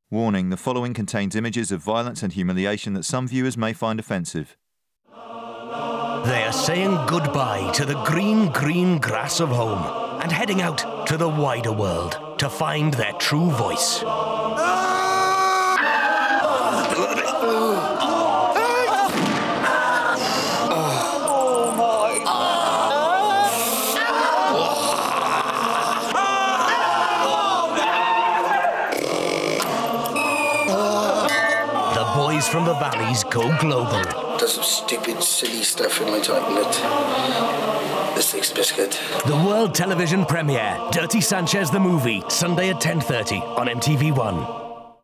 Warning, the following contains images of violence and humiliation that some viewers may find offensive. They are saying goodbye to the green, green grass of home and heading out to the wider world to find their true voice. The boys from the valleys go global. Does some stupid, silly stuff in my toilet. This thick's biscuit. The world television premiere, Dirty Sanchez the movie, Sunday at 10:30 on MTV 1.